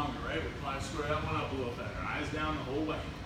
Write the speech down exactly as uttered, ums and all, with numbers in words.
longer, right? We'll probably square that one up a little better. Eyes down the whole way.